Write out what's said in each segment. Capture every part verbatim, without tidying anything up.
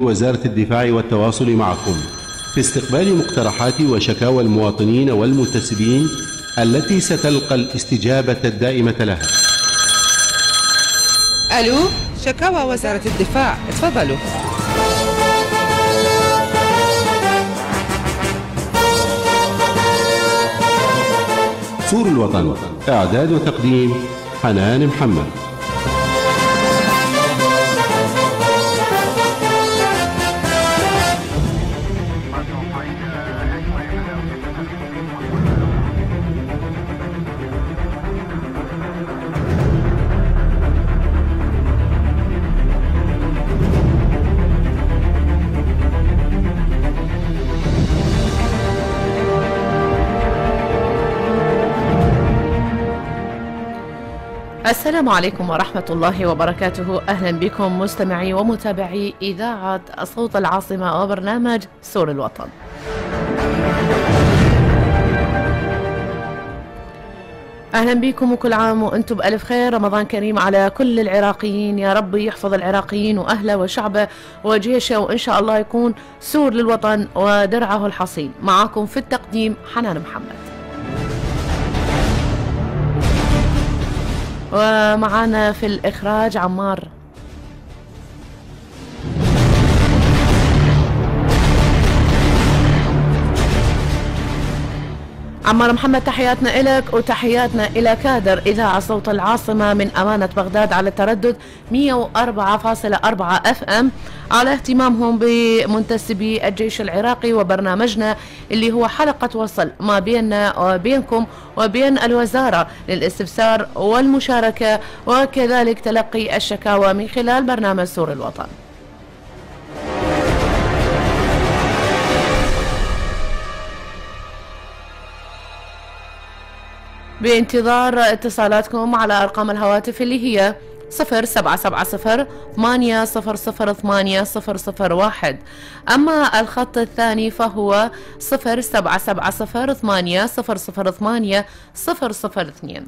وزارة الدفاع والتواصل معكم في استقبال مقترحات وشكاوى المواطنين والمنتسبين التي ستلقى الاستجابة الدائمة لها. ألو، شكاوى وزارة الدفاع، اتفضلوا. سور الوطن، إعداد وتقديم حنان محمد. السلام عليكم ورحمة الله وبركاته. أهلا بكم مستمعي ومتابعي إذاعة صوت العاصمة وبرنامج سور الوطن. أهلا بكم وكل عام وأنتم بألف خير. رمضان كريم على كل العراقيين، يا رب يحفظ العراقيين وأهله وشعبه وجيشه، وإن شاء الله يكون سور للوطن ودرعه الحصين. معاكم في التقديم حنان محمد، ومعانا في الإخراج عمار. عمار محمد، تحياتنا إلك وتحياتنا إلى كادر إذاعة صوت العاصمة من أمانة بغداد على التردد مئة وأربعة فاصلة أربعة أف أم على اهتمامهم بمنتسبي الجيش العراقي وبرنامجنا اللي هو حلقة وصل ما بيننا وبينكم وبين الوزارة للاستفسار والمشاركة وكذلك تلقي الشكاوى من خلال برنامج سور الوطن. بانتظار اتصالاتكم على أرقام الهواتف اللي هي صفر سبعة سبعة صفر ثمانية صفر صفر ثمانية صفر صفر واحد، أما الخط الثاني فهو صفر سبعة سبعة صفر ثمانية صفر صفر ثمانية صفر صفر اثنين.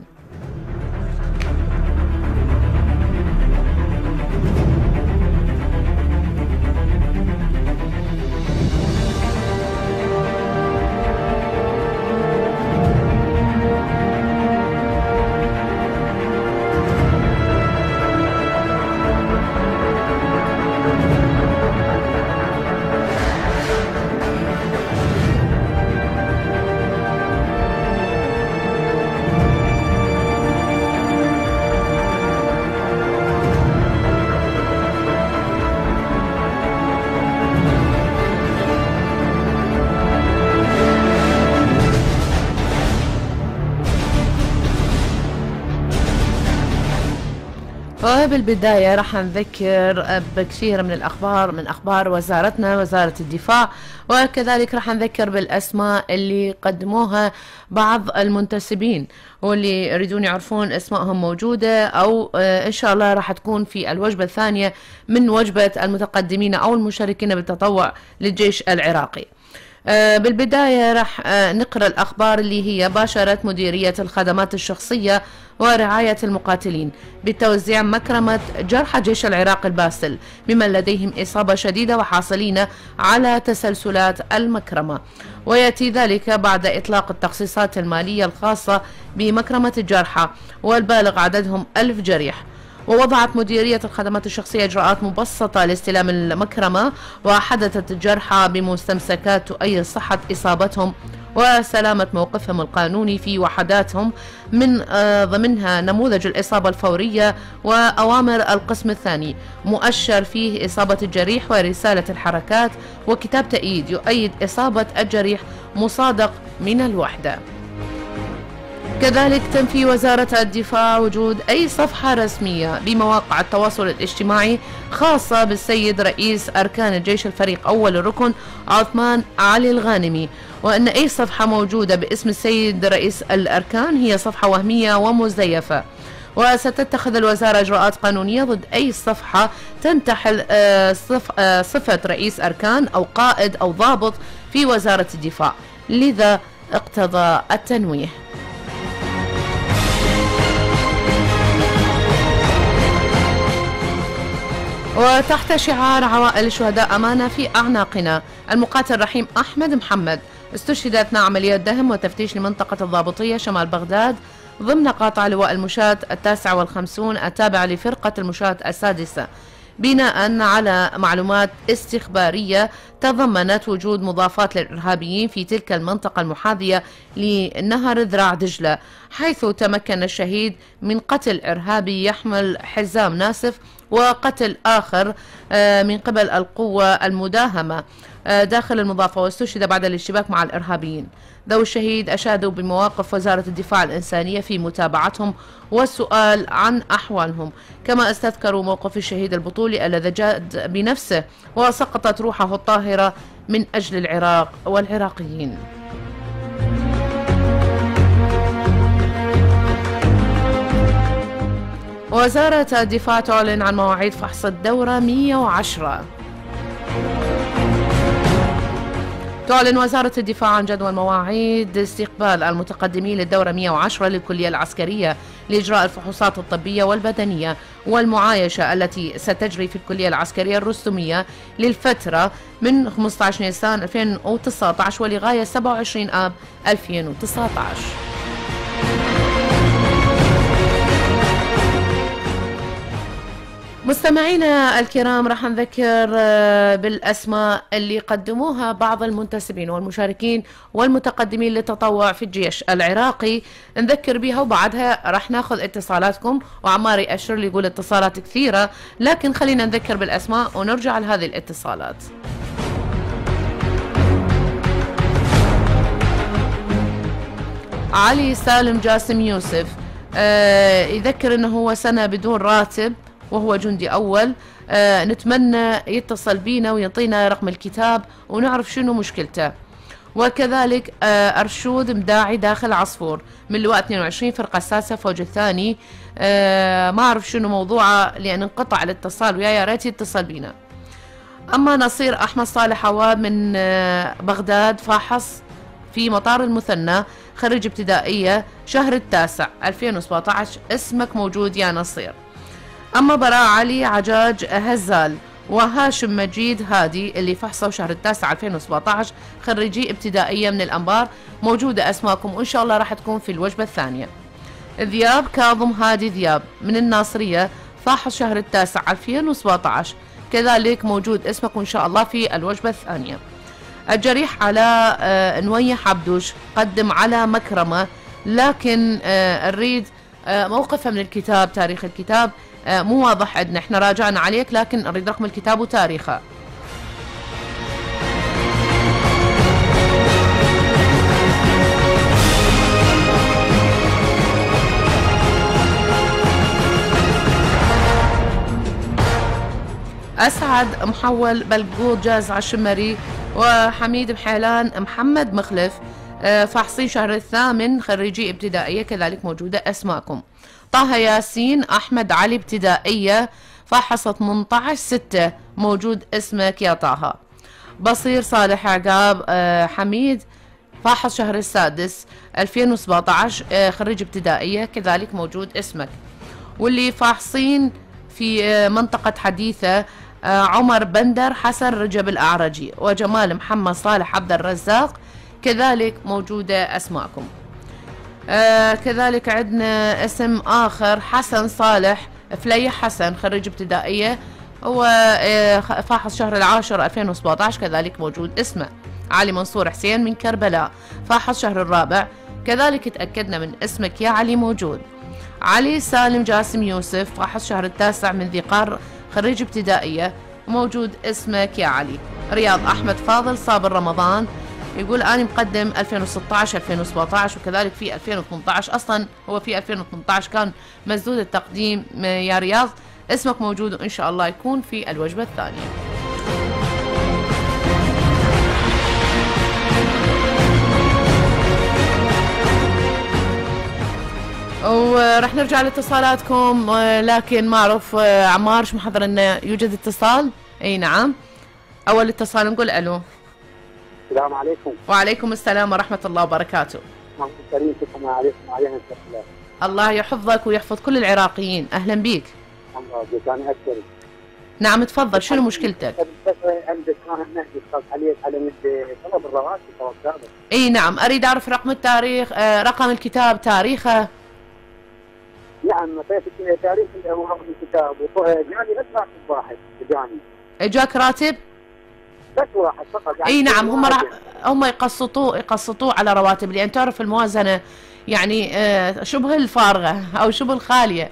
وبالبداية راح نذكر بكثير من الأخبار من أخبار وزارتنا وزارة الدفاع، وكذلك راح نذكر بالأسماء اللي قدموها بعض المنتسبين واللي يريدون يعرفون أسمائهم موجودة أو إن شاء الله راح تكون في الوجبة الثانية من وجبة المتقدمين أو المشاركين بالتطوع للجيش العراقي. بالبداية راح نقرأ الأخبار اللي هي باشرت مديرية الخدمات الشخصية ورعاية المقاتلين بتوزيع مكرمة جرحى جيش العراق الباسل ممن لديهم إصابة شديدة وحاصلين على تسلسلات المكرمة، ويأتي ذلك بعد إطلاق التخصيصات المالية الخاصة بمكرمة الجرحى والبالغ عددهم ألف جريح. ووضعت مديرية الخدمات الشخصية إجراءات مبسطة لاستلام المكرمة، وحدثت الجرحى بمستمسكات تؤيد صحة إصابتهم وسلامة موقفهم القانوني في وحداتهم، من ضمنها نموذج الإصابة الفورية وأوامر القسم الثاني، مؤشر فيه إصابة الجريح ورسالة الحركات وكتاب تأييد يؤيد إصابة الجريح مصادق من الوحدة. كذلك تنفي وزارة الدفاع وجود أي صفحة رسمية بمواقع التواصل الاجتماعي خاصة بالسيد رئيس أركان الجيش الفريق أول الركن عثمان علي الغانمي، وأن أي صفحة موجودة باسم السيد رئيس الأركان هي صفحة وهمية ومزيفة، وستتخذ الوزارة إجراءات قانونية ضد أي صفحة تنتحل صفة رئيس أركان أو قائد أو ضابط في وزارة الدفاع، لذا اقتضى التنويه. وتحت شعار عوائل الشهداء أمانة في أعناقنا، المقاتل رحيم أحمد محمد استشهد أثناء عمليات دهم وتفتيش لمنطقة الضابطية شمال بغداد ضمن قاطع لواء المشاة التاسع والخمسون التابع لفرقة المشاة السادسة، بناء على معلومات استخبارية تضمنت وجود مضافات للإرهابيين في تلك المنطقة المحاذية لنهر ذراع دجلة، حيث تمكن الشهيد من قتل إرهابي يحمل حزام ناسف وقتل آخر من قبل القوة المداهمة داخل المضافة، واستشهد بعد الاشتباك مع الإرهابيين. ذوي الشهيد أشادوا بمواقف وزارة الدفاع الإنسانية في متابعتهم والسؤال عن أحوالهم، كما استذكروا موقف الشهيد البطولي الذي جاد بنفسه وسقطت روحه الطاهرة من أجل العراق والعراقيين. وزارة الدفاع تعلن عن مواعيد فحص الدورة مئة وعشرة. تعلن وزارة الدفاع عن جدول مواعيد استقبال المتقدمين للدورة مئة وعشرة للكلية العسكرية لإجراء الفحوصات الطبية والبدنية والمعايشة التي ستجري في الكلية العسكرية الرستمية للفترة من خمسة عشر نيسان ألفين وتسعة عشر ولغاية سبعة وعشرين آب ألفين وتسعة عشر. مستمعينا الكرام، راح نذكر بالأسماء اللي قدموها بعض المنتسبين والمشاركين والمتقدمين للتطوع في الجيش العراقي، نذكر بها وبعدها راح ناخذ اتصالاتكم. وعماري أشر لي يقول اتصالات كثيرة، لكن خلينا نذكر بالأسماء ونرجع لهذه الاتصالات. علي سالم جاسم يوسف آه يذكر انه هو سنة بدون راتب وهو جندي أول، آه نتمنى يتصل بينا ويعطينا رقم الكتاب ونعرف شنو مشكلته. وكذلك آه أرشود مداعي داخل عصفور من لواء اثنين وعشرين فرقة السادسة فوج الثاني، آه ما أعرف شنو موضوعه لأن انقطع الاتصال ويا يا ريت يتصل بينا. أما نصير أحمد صالح عواد من آه بغداد، فاحص في مطار المثنى، خريج ابتدائية، شهر التاسع ألفين وسبعة عشر، اسمك موجود يا نصير. أما براء علي عجاج هزال وهاشم مجيد هادي اللي فحصوا شهر التاسع ألفين وسبعة عشر، خريجي ابتدائية من الأنبار، موجودة أسماءكم وإن شاء الله راح تكون في الوجبة الثانية. ذياب كاظم هادي ذياب من الناصرية، فاحص شهر التاسع ألفين وسبعة عشر، كذلك موجود اسمك وإن شاء الله في الوجبة الثانية. الجريح على نويح عبدوش قدم على مكرمة، لكن نريد موقفها من الكتاب، تاريخ الكتاب مو واضح عندنا، احنا راجعنا عليك لكن نريد رقم الكتاب وتاريخه. أسعد محول بلقوط جاز عالشمري وحميد بحيلان محمد مخلف، فاحصين شهر الثامن، خريجي ابتدائية، كذلك موجودة أسماءكم. طه ياسين أحمد علي ابتدائية، فاحص ثمانية عشر ستة، موجود اسمك يا طه. بصير صالح عقاب حميد، فاحص شهر السادس ألفين وسبعة عشر، خريج ابتدائية، كذلك موجود اسمك. واللي فاحصين في منطقة حديثة، عمر بندر حسن رجب الأعرجي وجمال محمد صالح عبد الرزاق، كذلك موجودة أسماءكم. آه كذلك عندنا اسم آخر حسن صالح فليح حسن، خريج ابتدائية، هو آه فاحص شهر العاشر ألفين وسبعة عشر، كذلك موجود اسمه. علي منصور حسين من كربلاء، فاحص شهر الرابع، كذلك تأكدنا من اسمك يا علي موجود. علي سالم جاسم يوسف، فاحص شهر التاسع من ذي قار، خريج ابتدائية، موجود اسمك يا علي. رياض أحمد فاضل صابر رمضان، يقول أنا مقدم ألفين وستة عشر ألفين وسبعة عشر وكذلك في ألفين وثمانية عشر، أصلا هو في ألفين وثمانية عشر كان مسدود التقديم يا رياض، اسمك موجود وإن شاء الله يكون في الوجبة الثانية. ورح نرجع لاتصالاتكم، لكن ما أعرف عمار شو محضر لنا، يوجد اتصال؟ أي نعم، أول اتصال نقول ألو. السلام عليكم. وعليكم السلام ورحمة الله وبركاته. محمد كريم، شكرا عليكم وعلينا السلام. الله يحفظك ويحفظ كل العراقيين، أهلا بيك. الله يجزاك، أنا أشكرك. نعم تفضل، شنو مشكلتك؟ عندك كان مهدي اتصلت عليك على مد طلب الرواتب والكتاب. اي نعم، اريد اعرف رقم التاريخ، آه رقم الكتاب، تاريخه. نعم اعطيتك تاريخ ورقم الكتاب وجاني بس راتب واحد جاني. اجاك راتب؟ بس واحد فقط يعني. اي نعم، هم راح هم يقسطوه يقسطوه على رواتب، لان تعرف الموازنه يعني آه شبه الفارغه او شبه الخاليه.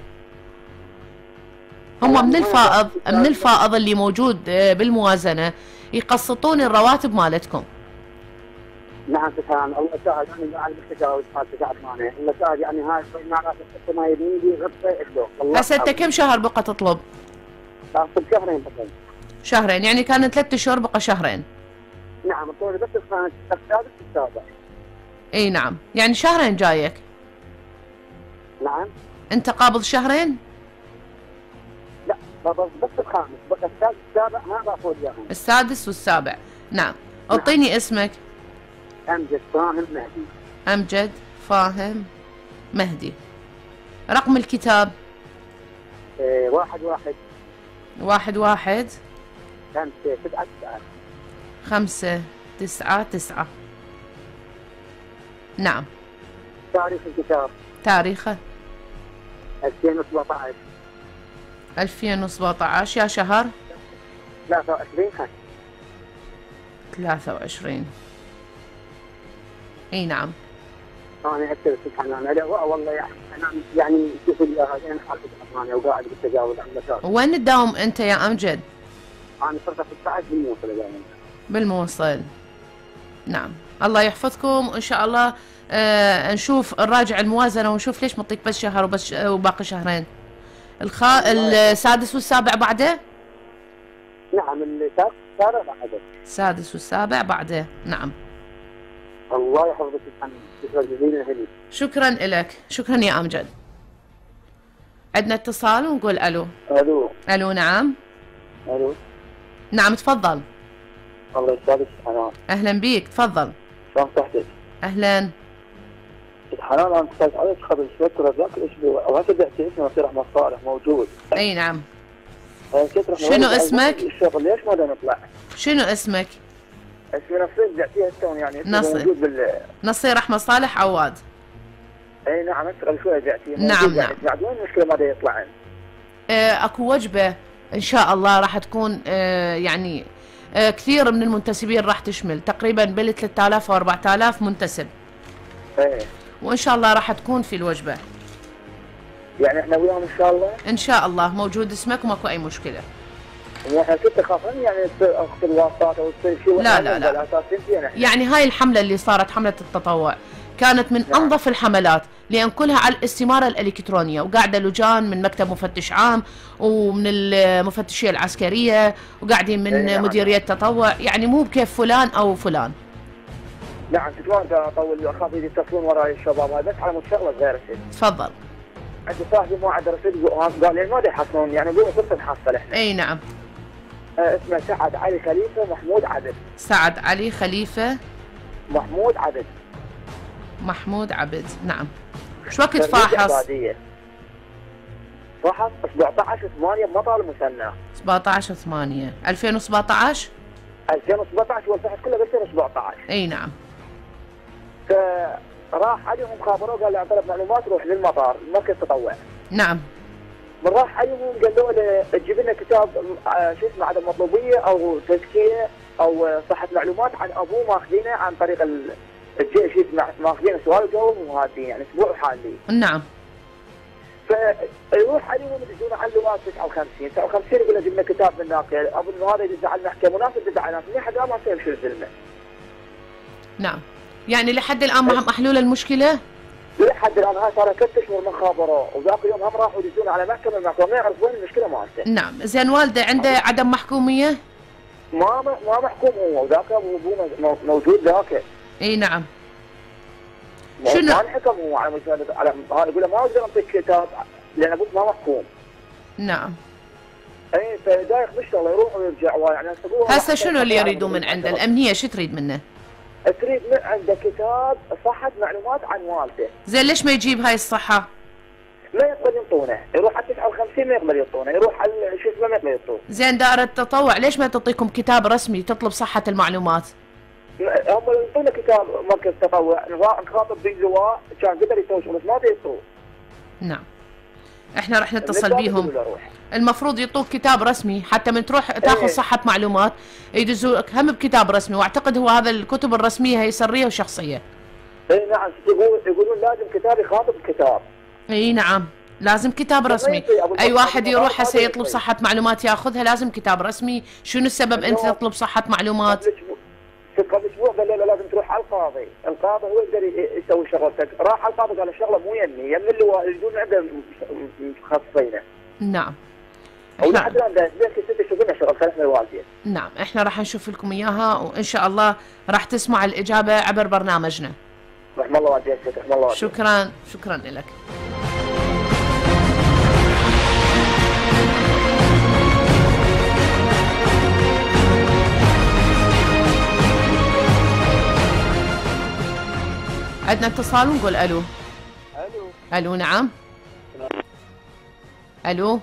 هم من الفائض من الفائض اللي موجود آه بالموازنه يقسطون الرواتب مالتكم. نعم سبحان الله ساعد يعني قاعد بالتجاوز هذا قاعد معنا الله ساعد يعني هاي معناته ما يبني غطى له. هسه انت كم شهر بقى تطلب؟ اطلب شهرين فقط. شهرين، يعني كان ثلاث اشهر بقى شهرين. نعم الطول بس الخامس السادس والسابع. اي نعم، يعني شهرين جايك. نعم. انت قابض شهرين؟ لا بس الخامس بقى السادس والسابع ما باخذ اياهم. السادس والسابع، نعم. اعطيني نعم. اسمك. امجد فاهم مهدي. امجد فاهم مهدي. رقم الكتاب؟ إيه واحد واحد. واحد واحد. خمسة تسعة تسعة. خمسة تسعة تسعة. نعم. تاريخ الكتاب. تاريخه؟ ألفين وسبعطعش. ألفين وسبعطعش. يا شهر؟ ثلاثة وعشرين خمسة. ثلاثة وعشرين. اي نعم. انا اكثر سبحان الله والله يعني انا يعني شوف لي هذين حاطط انا وقاعد بالتجاوز عن المسار. وين تداوم انت يا امجد؟ انا صرت ستة عشر بالموصل دائما. بالموصل. نعم، الله يحفظكم وان شاء الله آه نشوف نراجع الموازنه ونشوف ليش مطيك بس شهر وبس وباقي شهرين. الخا السادس والسابع بعده؟ نعم السادس والسابع بعده. السادس والسابع بعده، نعم. الله يحفظك سبحان الله. شكرا جزيلا هلي. شكرا لك، شكرا يا امجد. عندنا اتصال ونقول الو. الو. الو نعم. الو. نعم تفضل. الله يسعدك حنان. اهلا بيك، تفضل. شلون صحتك؟ اهلا. حنان انا اتصلت عليك قبل شوي ترى ذاك الاسبوع وهسه بعتي اسمه نصير احمد صالح موجود. اي نعم. شنو اسمك؟ الشغل ليش ما نطلع؟ شنو اسمك؟ اسمي نصير بعتيه هسه يعني نصير. موجود بال نصير احمد صالح عواد. اي نعم اسال شوي بعتيه. نعم نعم. بعد وين المشكله ما يطلع؟ آه اكو وجبه ان شاء الله راح تكون آه يعني آه كثير من المنتسبين راح تشمل تقريبا بال ثلاثة آلاف و أربعة آلاف منتسب. ايه. وان شاء الله راح تكون في الوجبه. يعني احنا وياهم ان شاء الله؟ ان شاء الله، موجود اسمك وماكو اي مشكله. واحنا كنت تخافون يعني تصير اخت الواسطات او تصير شيء؟ لا لا لا. يعني هاي الحمله اللي صارت حمله التطوع كانت من نعم. انظف الحملات، لان كلها على الاستماره الالكترونيه، وقاعده لجان من مكتب مفتش عام ومن المفتشيه العسكريه وقاعدين من نعم. مديريه التطوع، يعني مو بكيف فلان او فلان. نعم تكون اطول اخاف يتصلون وراي الشباب هذا بس على مشغله غير شيء. تفضل. عندي صاحبي ما عنده رصيد قال لي ما يحصلون يعني يقولوا صرت نحصل احنا. اي نعم. آه اسمه سعد علي خليفه محمود عبد. سعد علي خليفه محمود عبد. محمود عبد، نعم. شو وقت فاحص؟ فحص سبعطعش ثمانية بمطار المثنى. سبعطعش ثمانية ألفين وسبعطعش؟ ألفين وسبعطعش والفحص كله ب ألفين وسبعطعش. اي نعم. فراح عليهم خابروه قال له عن طلب معلومات روح للمطار مركز تطوع. نعم. من راح عليهم قالوا له تجيب لنا كتاب شو اسمه عدم مطلوبيه او تزكيه او صحه معلومات عن ابوه ماخذينه عن طريق الجيش ماخذينه سؤال وجواب وهاتين يعني اسبوع حالي. نعم. فيروح عليهم يدزون علوات تسعة وخمسين تسعة وخمسين يقول له جيب لنا كتاب من هناك اظن هذا يدز على المحكمه مناسب يدز على الناس لحد الان ما صار شو الزلمه. نعم. يعني لحد الان ما محلوله المشكله؟ لحد الان هاي صار ثلاث اشهر من خابروه وذاك اليوم هم راحوا يدزون على محكمه المحكمه ما يعرف وين المشكله مالته. نعم، زين والده عنده عدم محكوميه؟ ما ما محكوم هو وذاك ابوه موجود ذاك. اي نعم. شنو؟ ما انحكم هو على مشاهده على هذا يقول له ما اقدر اعطيك كتاب لان ابوك ما محكوم. نعم. اي فدايخ بالشغله يروح ويرجع يعني هسه شنو اللي يريدوا من عنده؟ الامنيه شو تريد منه؟ تريد من عنده كتاب صحة معلومات عن والده. زين ليش ما يجيب هاي الصحة؟ ما يقبل ينطونه، يروح على تسعة وخمسين ما يقبل ينطونه، يروح على شو اسمه ما يقبل ينطونه. زين دائرة التطوع ليش ما تعطيكم كتاب رسمي تطلب صحة المعلومات؟ هم يعطونا كتاب مركز تطوع، نخاطب باللواء كان قدر يسوي شغل بس ما بيعطوه. نعم. احنا راح نتصل بيهم. المفروض يعطوك كتاب رسمي حتى من تروح تاخذ ايه. صحة معلومات يدزوك هم بكتاب رسمي، واعتقد هو هذا الكتب الرسمية هي سرية وشخصية. اي نعم، يقول يقولون لازم كتاب يخاطب الكتاب. اي نعم، لازم كتاب رسمي. اي واحد يروح هسه يطلب صحة معلومات ياخذها لازم كتاب رسمي. شنو السبب انت تطلب صحة معلومات؟ قبل اسبوع قال له لازم تروح على القاضي، القاضي هو يقدر يسوي شغلتك، راح على القاضي قال الشغله مو يمي، يم اللواء يجون عنده متخصصينه. نعم. احنا حتى الان بين ست شهور لنا شغل خلفنا الوالدين. نعم، احنا راح نشوف لكم اياها وان شاء الله راح تسمع الاجابه عبر برنامجنا. رحم الله والديك، رحم الله والديك. شكرا، شكرا لك. عندنا اتصال ونقول الو. الو. الو نعم. الو.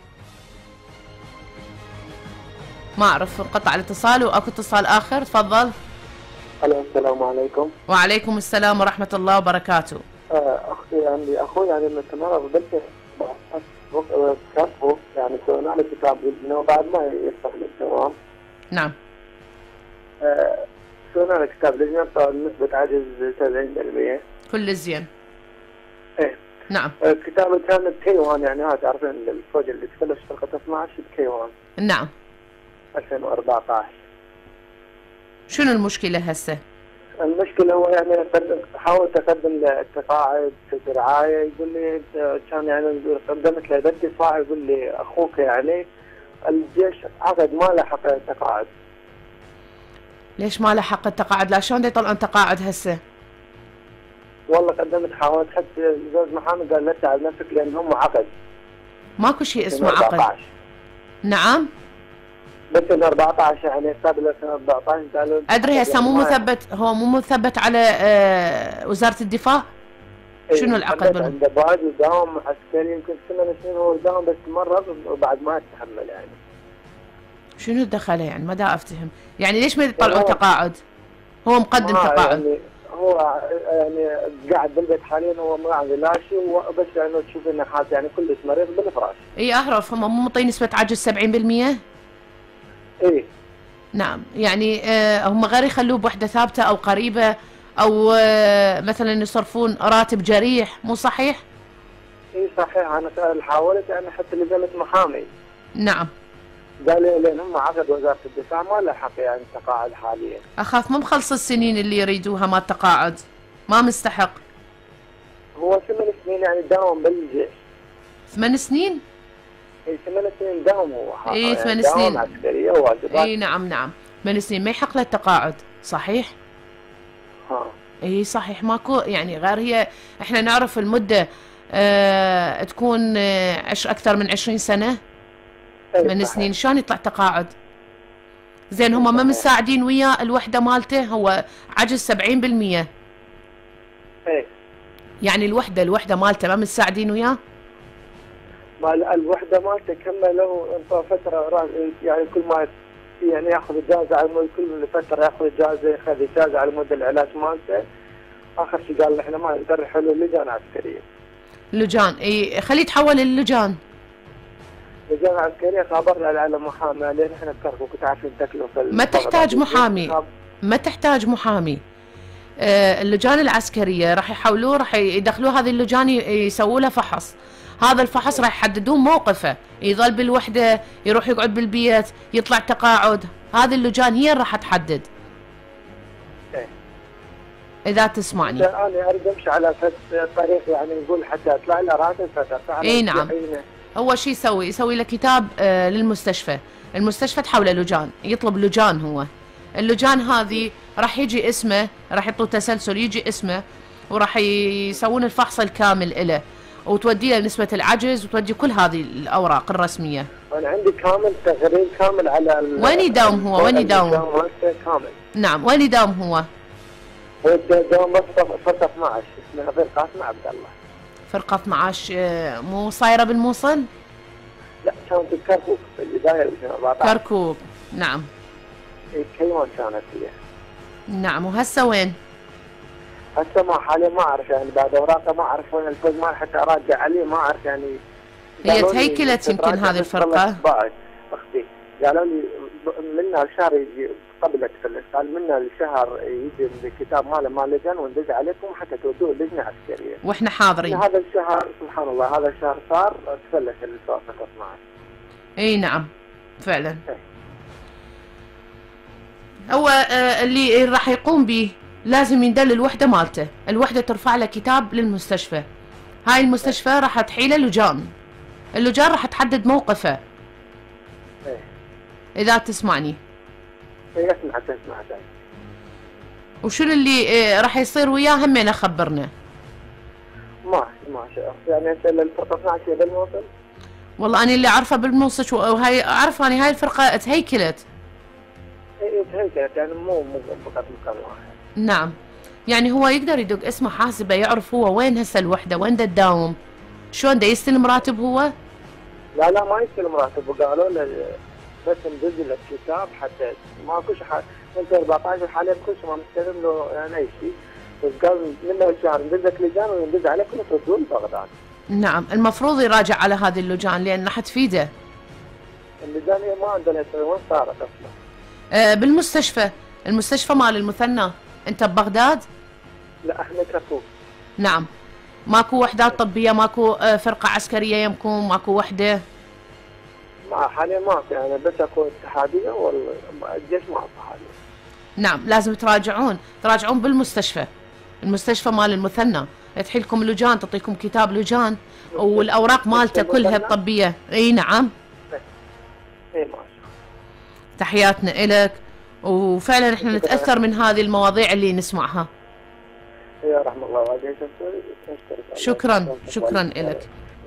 ما اعرف انقطع الاتصال واكو اتصال اخر، تفضل. الو السلام عليكم. وعليكم السلام ورحمة الله وبركاته. اختي عندي اخوي يعني من تمرر بدك كتبه يعني سوينا له كتاب انه بعد ما يستخدم تمام. نعم. سوينا له كتاب لجنة نسبة عجز سبعين بالمئة. كل زين. ايه. نعم. كتابه كانت كيوان يعني ها تعرفين الفوج اللي تفلش فرقة اثنعش بكيوان. نعم. ألفين وأربعة عشر. شنو المشكلة هسه؟ المشكلة هو يعني حاولت أقدم التقاعد في الرعاية، يقول لي كان يعني قدمت له بالدفاع يقول لي أخوك يعني الجيش عقد ما له حق التقاعد. ليش ما له حق التقاعد؟ لا شلون يطلعون تقاعد هسه؟ والله قدمت حاولت حتى زوج محامي قال لا تعب نفسك لأن هم عقد. ماكو شيء اسمه عقد. نعم. بس ال أربعة عشر يعني قبل ألفين وأربعة عشر قالوا ادري هسه مو مثبت، هو مو مثبت على آه وزارة الدفاع؟ شنو العقد بينهم؟ عنده بعد وداوم عسكري يمكن ثمان سنين هو داوم بس مرض وبعد ما يتحمل يعني. شنو دخله يعني؟ ما دا افتهم، يعني ليش ما يطلعون تقاعد؟ هو مقدم تقاعد. يعني هو يعني قاعد بالبيت حاليا هو ما عنده لا شيء بس يعني تشوف انه حالته يعني كلش مريض بالفراش. اي اعرف، هم مو معطين نسبة عجز سبعين بالمئة؟ ايه. نعم، يعني آه هم غير يخلوه بوحدة ثابتة او قريبة او آه مثلا يصرفون راتب جريح، مو صحيح؟ اي صحيح، انا حاولت انا حتى لجنة محامي. نعم. قال لي لان هم عقد وزارة الدفاع ما له حق يعني التقاعد حاليا. اخاف ما مخلص السنين اللي يريدوها ما التقاعد، ما مستحق. هو ثمان سنين يعني داوم بالجيش. ثمان سنين؟ اي ثمان سنين داوم هو. اي ثمان سنين. داوم عسكرية وواجبات. اي نعم نعم، ثمان سنين ما يحق له التقاعد، صحيح؟ ها. اي صحيح، ماكو يعني غير هي احنا نعرف المدة آه تكون آه عش اكثر من عشرين سنة. ثمان سنين شلون يطلع تقاعد؟ زين هم ما مساعدين وياه الوحدة مالته، هو عجز سبعين بالمئة. ايه. يعني الوحدة الوحدة مالته ما مساعدين وياه؟ مال الوحدة مالته كمل له فترة يعني كل ما يعني ياخذ اجازة على مود كل فترة ياخذ اجازة ياخذ اجازة على مود العلاج مالته. اخر شيء قال احنا ما نقدر نحل لجان عسكرية. لجان، اي خليه يتحول للجان. لجان عسكرية خابرنا على محامي لان احنا بكركوك تعرفين تكلفة. ما تحتاج محامي، ما تحتاج محامي. آه اللجان العسكرية راح يحولوه، راح يدخلوه هذه اللجان يسووا له فحص. هذا الفحص راح يحددون موقفه، يظل بالوحدة، يروح يقعد بالبيت، يطلع تقاعد، هذه اللجان هي اللي راح تحدد. ايه. إذا تسمعني. أنا أريد أمشي على طريق يعني نقول حتى أطلع له راتب فترة. إي نعم. هو شو يسوي؟ يسوي له كتاب آه للمستشفى، المستشفى تحوله لجان، يطلب لجان هو. اللجان هذه راح يجي اسمه، راح يطلب تسلسل يجي اسمه وراح يسوون الفحص الكامل له. وتودي له نسبة العجز وتودي كل هذه الأوراق الرسمية. أنا عندي كامل تقرير كامل على وين يداوم هو؟ وين يداوم؟ كامل. نعم، وين يداوم هو؟ هو يداوم بس فرقة اثنعش اسمها فرقة قاسم عبد الله. فرقة اثنا عشر مو صايرة بالموصل؟ لا كانت بكركوك في البدايه أربعة عشر. كركوك نعم. اي كيوان كانت هي. نعم وهسه وين؟ هسه ما حاليا ما اعرف يعني بعد اوراقه ما اعرف وين الفوز مال حتى اراجع عليه ما اعرف يعني. هي تهيكلت يمكن هذه الفرقة. اختي قالوا لي منا الشهر يجي قبل تفلس قال منا الشهر يجي الكتاب ماله مال لجان وندز عليكم حتى تودوه لجنه عسكريه. واحنا حاضرين. هذا الشهر سبحان الله هذا الشهر صار تفلس الفرقه اثنا عشر. اي نعم فعلا. هو آه اللي راح يقوم به لازم يندل الوحده مالته، الوحده ترفع له كتاب للمستشفى. هاي المستشفى راح تحيله لجان. اللجان راح تحدد موقفه. ايه اذا تسمعني. ايه اسمع اسمع دايما. وشنو اللي آه راح يصير وياه همين خبرنا. ماشي ماشي يعني هسه الفرقه اثنا عشر بالموصل؟ والله انا اللي اعرفه بالموصل وهاي اعرف اني هاي الفرقه تهيكلت. ايه تهيكلت يعني مو مو فقط مكان واحد. نعم يعني هو يقدر يدق اسمه حاسبه يعرف هو وين هسه الوحده وين دا تداوم. شلون دا يستلم راتب هو؟ لا لا ما يستلم راتب وقالوا له بس ندز له الكتاب حتى ماكوش حال انت أربعة عشر حاليا كل شيء ما مستلم له يعني اي شيء بس قال من الشهر ندز لك لجان وندز عليكم تردون بغداد. نعم المفروض يراجع على هذه اللجان لان حتفيده. اللجان هي ما عندنا وين صارت اصلا؟ آه بالمستشفى، المستشفى مال المثنى. انت ببغداد؟ لا احنا كركوك. نعم ماكو وحدات طبيه ماكو آه فرقه عسكريه يمكم ماكو وحده؟ ما حاليا ماكو يعني بس اكو اتحاديه والجيش ما اكو حاليا. نعم لازم تراجعون تراجعون بالمستشفى، المستشفى مال المثنى تحيلكم لجان تعطيكم كتاب لجان والاوراق مالته كلها الطبيه. اي نعم. اي ماشي. تحياتنا الك وفعلا احنا نتاثر من هذه المواضيع اللي نسمعها. يا رحم الله والديك. شكرا شكرا الك.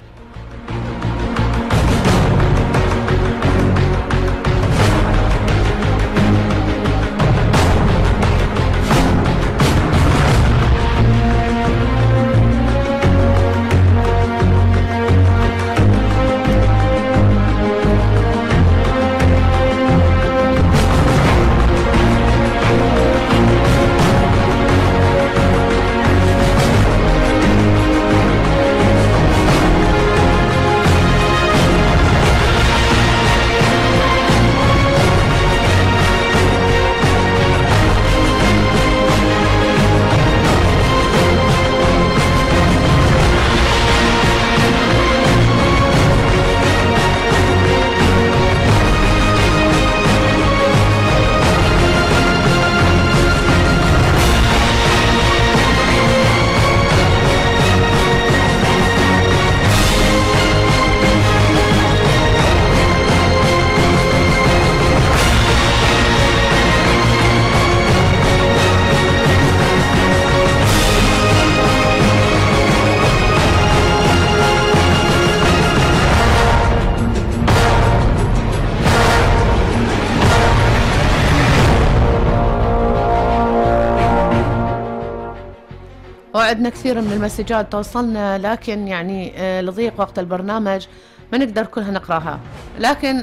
وعندنا كثير من المسجات توصلنا لكن يعني آه لضيق وقت البرنامج ما نقدر كلها نقراها، لكن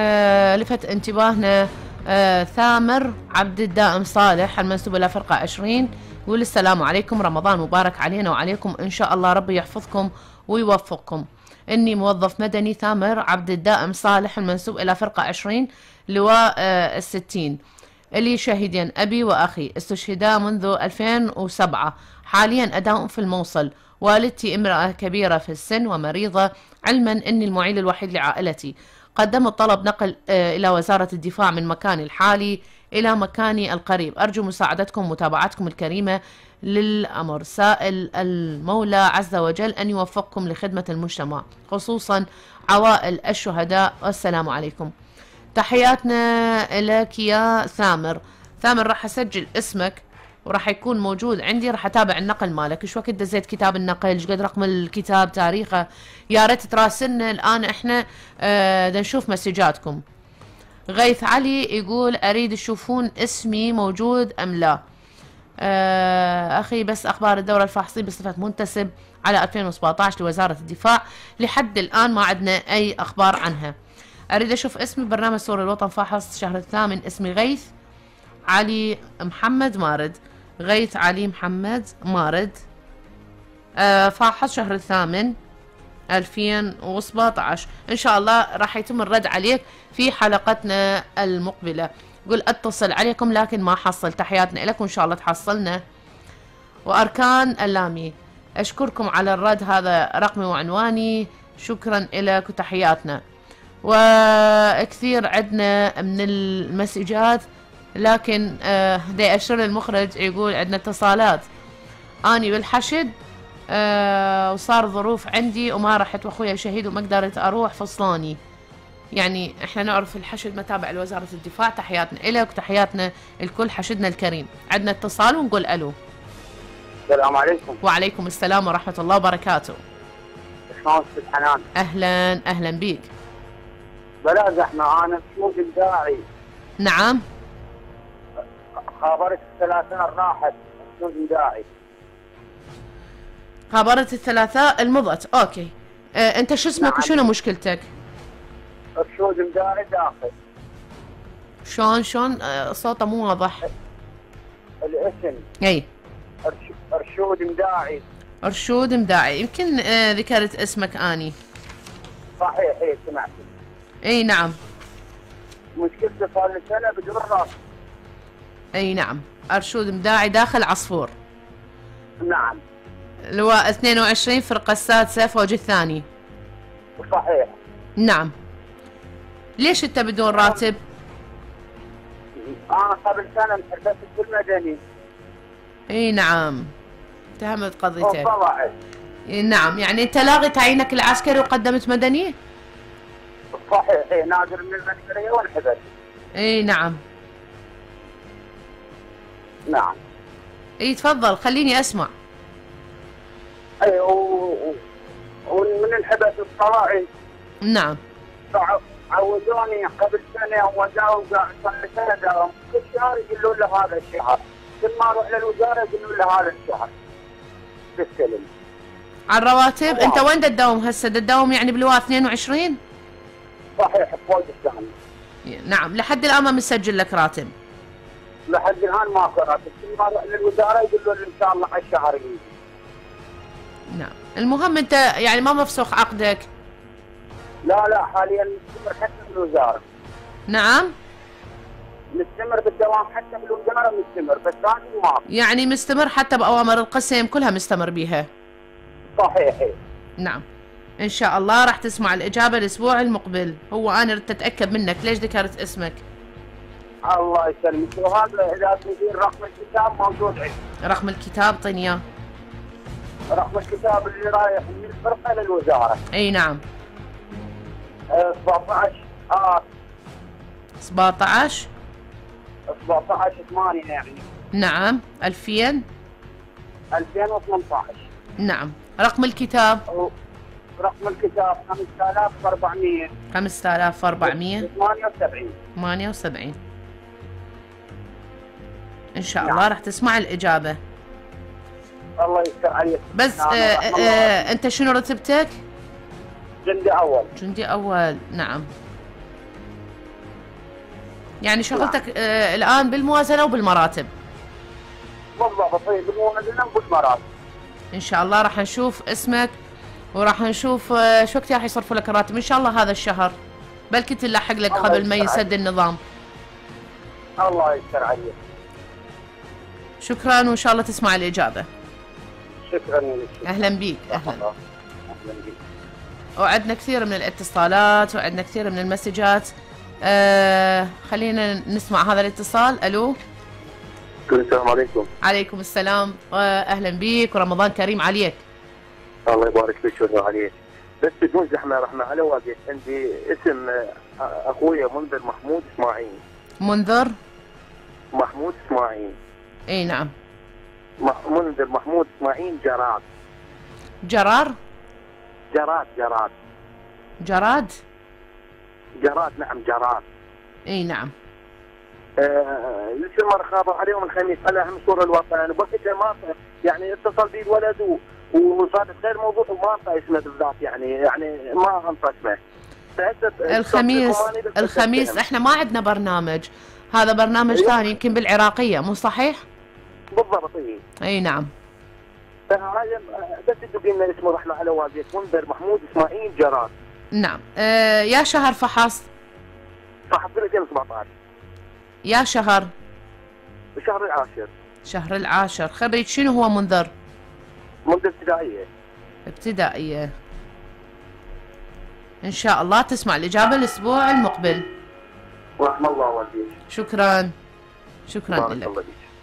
آه لفت انتباهنا آه ثامر عبد الدائم صالح المنسوب الى فرقه عشرين يقول السلام عليكم، رمضان مبارك علينا وعليكم ان شاء الله، ربي يحفظكم ويوفقكم. اني موظف مدني ثامر عبد الدائم صالح المنسوب الى فرقه عشرين لواء آه الستين، اللي شهيدين ابي واخي استشهدا منذ ألفين وسبعة، حاليا اداؤهم في الموصل. والدتي امرأة كبيرة في السن ومريضة، علما اني المعيل الوحيد لعائلتي. قدمت طلب نقل آه الى وزارة الدفاع من مكاني الحالي الى مكاني القريب، ارجو مساعدتكم ومتابعتكم الكريمة للأمر، سائل المولى عز وجل ان يوفقكم لخدمة المجتمع خصوصا عوائل الشهداء، والسلام عليكم. تحياتنا لك يا ثامر. ثامر راح اسجل اسمك وراح يكون موجود عندي، راح اتابع النقل مالك، ايش وقت دزيت كتاب النقل، ايش قد رقم الكتاب، تاريخه، يا ريت تراسلنا الان احنا آه نشوف مسجاتكم. غيث علي يقول اريد تشوفون اسمي موجود ام لا. آه أخي بس أخبار الدورة الفحصية بصفة منتسب على ألفين وسبعطعش لوزارة الدفاع لحد الآن ما عندنا أي أخبار عنها. أريد أشوف اسمي برنامج سور الوطن فحص شهر الثامن، اسمي غيث علي محمد مارد. غيث علي محمد مارد، آه فاحص شهر الثامن ألفين وسبعطعش. إن شاء الله راح يتم الرد عليك في حلقتنا المقبلة. قل اتصل عليكم لكن ما حصل. تحياتنا لكم، إن شاء الله تحصلنا. وأركان اللامي، أشكركم على الرد، هذا رقمي وعنواني، شكرا لك وتحياتنا. وكثير عندنا من المسجات لكن آه دي أشر المخرج يقول عندنا اتصالات. أني بالحشد آه وصار ظروف عندي وما رحت، واخويا شهيد وما قدرت اروح فصلاني. يعني احنا نعرف الحشد متابع لوزارة الدفاع. تحياتنا لك وتحياتنا الكل حشدنا الكريم. عندنا اتصال ونقول الو. السلام عليكم. وعليكم السلام ورحمة الله وبركاته. شلون ست حنان؟ اهلا اهلا بيك. بلا زحمة، انا شو داعي. نعم. خابرت الثلاثاء راحت، شو داعي. خابرت الثلاثاء المضت، اوكي. اه انت شو اسمك؟ نعم. وشنو مشكلتك؟ ارشود مداعي داخل. شلون شلون اه صوته مو واضح. الاسم اي ارشود مداعي. ارشود مداعي، يمكن اه ذكرت اسمك اني. صحيح، اي سمعت. اي نعم. مشكلتي صار لي سنه بدون راس. اي نعم، ارشود مداعي داخل عصفور. نعم. لواء اثنين وعشرين فرقة السادسة فوج الثاني. صحيح. نعم. ليش انت بدون راتب؟ انا قبل سنة انحبست في المدني. اي نعم. اتهمت قضيتك. طلعت. نعم، يعني انت لاغي تعيينك العسكري وقدمت مدني؟ صحيح، اي نادر من المدنية وانحبست. اي نعم. نعم. اي تفضل خليني اسمع. اي و... ومن انحبس الطلائع. نعم. عودوني قبل سنه وداوم قاعد صار سنه داوم، كل شهر يقولون له هذا الشهر، كل ما اروح للوزاره يقولون له هذا الشهر. تستلم. على الرواتب؟ انت وين تداوم هسه؟ تداوم يعني بلواء اثنين وعشرين؟ صحيح، فوق الثاني. نعم، لحد الان ما مسجل لك راتب؟ لحد الان ماكو راتب، كل ما اروح للوزاره يقولون ان شاء الله على الشهر يجي. نعم، المهم انت يعني ما مفسوخ عقدك؟ لا لا، حاليا مستمر حتى بالوزاره. نعم؟ مستمر بالدوام حتى بالوزاره، مستمر بس راتب ما. يعني مستمر حتى باوامر القسم كلها مستمر بيها؟ صحيح. نعم. ان شاء الله راح تسمع الاجابه الاسبوع المقبل. هو انا ردت اتاكد منك، ليش ذكرت اسمك؟ الله يسلمك. وهذا اذا تدير رقم الكتاب موجود عندي. رقم الكتاب طيني اياه. رقم الكتاب اللي رايح من الفرقه للوزاره. اي نعم. سبعطعش اه سبعطعش سبعطعش ثمانية يعني. نعم. ألفين ألفين وثمانطعش. نعم. رقم الكتاب؟ رقم الكتاب خمسة آلاف وأربعمية. خمسة آلاف وأربعمية ثمانية وسبعين. ثمانية وسبعين. ان شاء الله. نعم. راح تسمع الاجابه. الله يستر عليك. بس نعم. آه آه انت شنو رتبتك؟ جندي اول. جندي اول. نعم. يعني شغلتك نعم. آه الان بالموازنه وبالمراتب. بالضبط، بالموازنه وبالمراتب. ان شاء الله راح نشوف اسمك وراح نشوف آه شو وقت راح يصرفوا لك الراتب، ان شاء الله هذا الشهر، بلكي تلحق لك قبل ما يسد النظام. الله يستر عليك. شكرا، وان شاء الله تسمع الاجابه. شكرا لك. اهلا بيك. اهلا. اهلا بيك. وعندنا كثير من الاتصالات وعندنا كثير من المسجات. آه خلينا نسمع هذا الاتصال. الو. السلام عليكم. عليكم السلام، واهلا بيك ورمضان كريم عليك. الله يبارك فيك ويرضى عليك. بس بدون زحمه رحمه على واقف، عندي اسم اخويا منذر محمود اسماعيل. منذر محمود اسماعيل. اي نعم. منذر محمود اسماعيل جراد. جرار؟ جراد جراد. جراد؟ جراد نعم جراد. اي نعم. لسه ما خابر عليهم الخميس على اهم صوره الوطن، وقتها ما يعني اتصل بي الولد وصارت غير موضوع وما انطى اسمه بالذات، يعني يعني ما انطى اسمه. الخميس الخميس احنا ما عندنا برنامج، هذا برنامج أيوة. ثاني يمكن بالعراقيه مو صحيح؟ بالضبط. اي اي نعم. فهذا بس تدقي لنا اسمه رحمه على والديك منذر محمود اسماعيل جراد. نعم. آه يا شهر فحص؟ فحص ب ألفين وسبعطعش. يا شهر؟ الشهر العاشر. شهر العاشر. خريج شنو هو منذر؟ منذر ابتدائيه. ابتدائيه. ان شاء الله تسمع الاجابه الاسبوع المقبل. رحم الله والديك. شكرا. شكرا لك.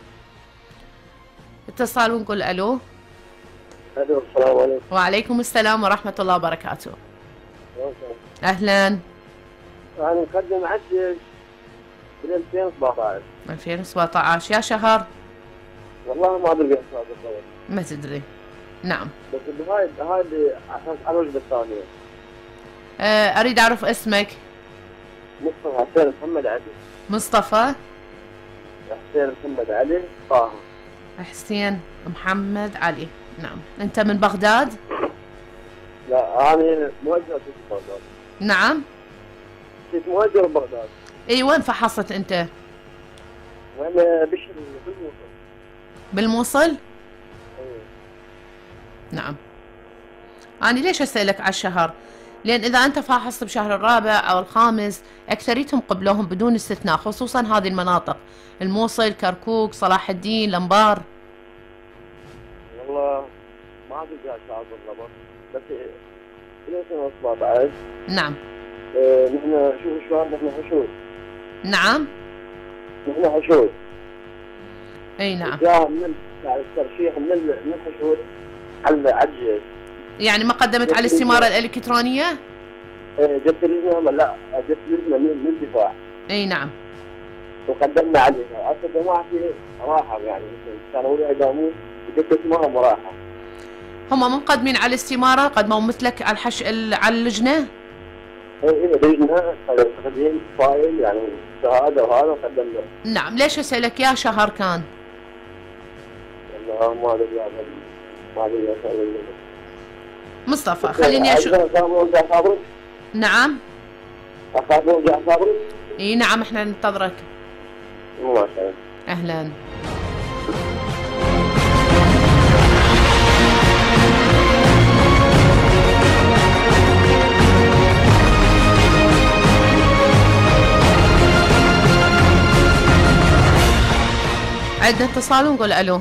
اتصال ونقول الو. الو السلام عليكم. وعليكم السلام ورحمه الله وبركاته. اهلا. انا مقدم عجز ب ألفين وسبعطعش. ألفين وسبعطعش. يا شهر؟ والله ما ادري الاسباب بالضبط. ما تدري. نعم. بس هاي هاي اساس على الوجبه الثانيه. أه اريد اعرف اسمك. مصطفى حسين محمد علي. مصطفى حسين محمد علي طه. حسين محمد علي. نعم. انت من بغداد؟ لا انا مهاجر في بغداد. نعم. كنت مهاجر ببغداد. اي وين فحصت انت؟ وانا بشر بالموصل. بالموصل؟ ايه. نعم. انا ليش اسالك على الشهر؟ لان اذا انت فاحصت بشهر الرابع او الخامس اكثريتهم قبلوهم بدون استثناء، خصوصا هذه المناطق، الموصل، كركوك، صلاح الدين، الانبار. والله ما ادري الساعه بالضبط، بس ألفين وسبعطعش. نعم. اه نحن شوف شلون نحن حشود. نعم. نحن حشود. اي نعم. جاء من الترشيح من من حشود على عجز. يعني ما قدمت على الاستماره الالكترونيه؟ ايه جبت لجنه لا جبت لجنه من الدفاع. اي نعم. وقدمنا عليها، هسه جماعتي راحوا يعني كانوا وياي دامون وجبت اسمهم وراحوا. هم مو مقدمين على الاستماره، قدموا مثلك على الحش على اللجنه؟ اي اي لجنه تقديم فايل يعني شهاده وهذا وقدمنا. نعم. ليش اسالك يا شهر كان؟ والله ما ادري يعني ما ادري اسال. مصطفى خليني اشوف. نعم. اخذ ارجع صابري؟ اي نعم احنا ننتظرك. ما شاء الله. اهلا. عندنا اتصال ونقول الو.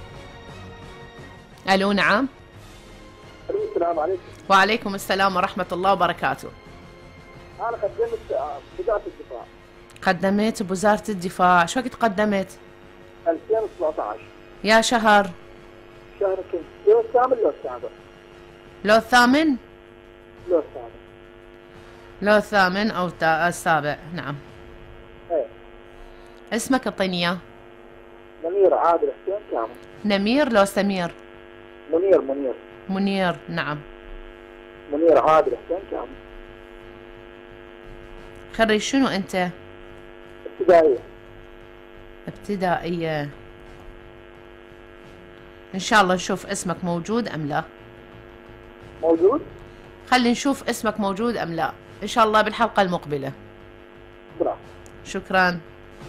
الو. نعم. السلام عليكم. وعليكم السلام ورحمة الله وبركاته. أنا قدمت بوزارة الدفاع. قدمت بوزارة الدفاع، شو وقت قدمت؟ ألفين وسبعطعش. يا شهر؟ شهر كم؟ لو الثامن لو السابع. لو الثامن؟ لو السابع. لو الثامن أو السابع، نعم. ايه. اسمك اعطيني اياه. منير عادل حسين كامل. نمير لو سمير؟ منير منير. منير، نعم. منير عادل حسين كامل. خريج شنو أنت؟ ابتدائية. ابتدائية. إن شاء الله نشوف اسمك موجود أم لا. موجود؟ خلي نشوف اسمك موجود أم لا، إن شاء الله بالحلقة المقبلة. برافو. شكرا.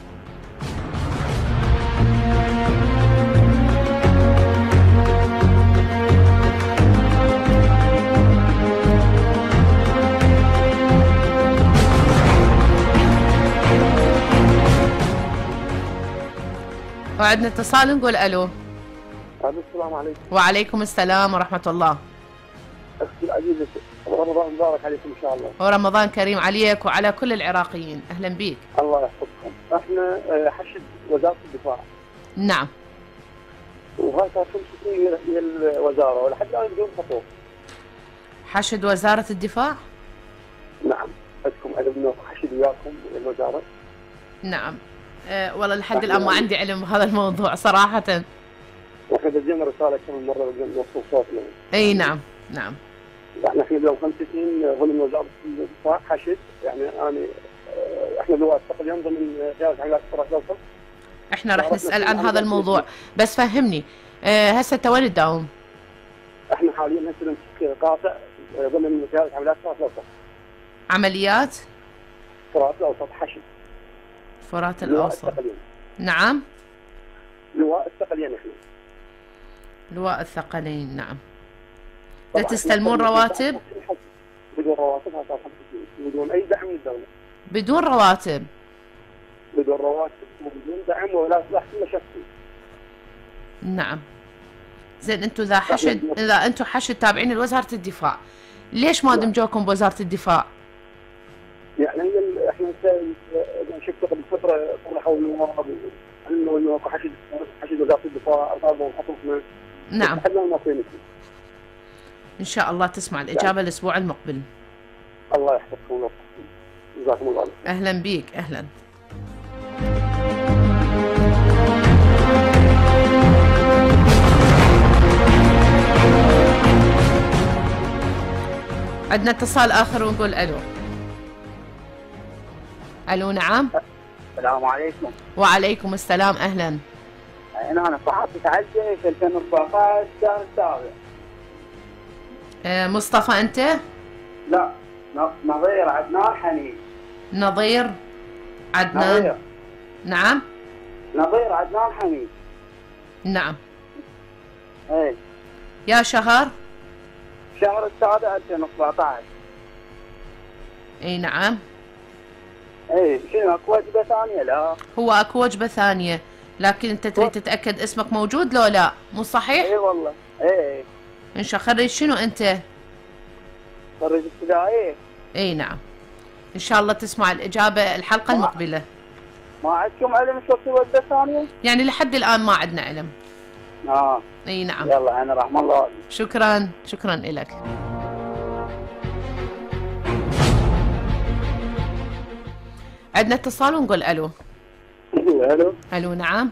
وعندنا اتصال نقول الو. السلام عليكم. وعليكم السلام ورحمة الله. اختي العزيزة رمضان مبارك عليكم ان شاء الله. ورمضان كريم عليك وعلى كل العراقيين، اهلا بيك. الله يحفظكم. احنا حشد وزارة الدفاع. نعم. وهاي صار كل شيء هي الوزارة ولحد الان بدون خطوة. حشد وزارة الدفاع؟ نعم، عندكم علم حشد وياكم الوزارة؟ نعم. أه والله لحد الان ما عندي علم بهذا الموضوع صراحة. واحنا دزينا رسالة كم مرة نوصل صوتنا. اي نعم، نعم. احنا في اليوم خمس سنين ضمن وزارة الدفاع حشد، يعني انا احنا لواء الثقل ضمن جهاز عمليات القرى الاوسط. احنا راح نسال عن هذا الموضوع، بس فهمني أه هسه وين تداوم؟ احنا حاليا هسه نمسك قاطع ضمن جهاز عمليات القرى الاوسط. عمليات؟ القرى الاوسط حشد. فرات الاوسط. نعم. لواء الثقلين احنا. لواء الثقلين نعم. لا تستلمون رواتب؟ بدون رواتب بدون اي دعم من الدوله. بدون رواتب. بدون رواتب وبدون دعم ولا سلاح كله شخصي. نعم. زين انتم اذا حشد اذا انتم حشد تابعين لوزاره الدفاع، ليش ما دمجوكم بوزاره الدفاع؟ يعني هي احنا شفت قبل فتره طرحوا النواب انه انه حشد حشد وزاره الدفاع طالبوا حقوقنا. نعم. احنا ما فينا. ان شاء الله تسمع الاجابه يعني. الاسبوع المقبل. الله يحفظكم ويوفقكم. جزاكم الله خير. اهلا بيك اهلا. عندنا اتصال اخر ونقول الو. الو نعم. السلام عليكم. وعليكم السلام اهلا. انا صحفي على الجيش ألفين وأربعطعش الشهر السابع. أه مصطفى انت؟ لا نظير عدنان حنين. نظير عدنان. نظير. نعم. نظير عدنان حنين. نعم. ايه. يا شهر؟ شهر السابع ألفين وسبعطعش. اي نعم. ايه شنو اكو وجبه ثانيه؟ لا هو اكو وجبه ثانيه، لكن انت تريد تتاكد اسمك موجود لو لا؟ مو صحيح؟ اي والله. ايه. ان شاء خريج شنو انت؟ خريج ابتدائي. اي نعم. ان شاء الله تسمع الاجابه الحلقه ما المقبله. ما عندكم علم شو في وجبه ثانيه؟ يعني لحد الان ما عندنا علم. اه اي نعم. يلا انا رحم الله. شكرا شكرا لك. عندنا اتصال ونقول الو. الو. الو نعم.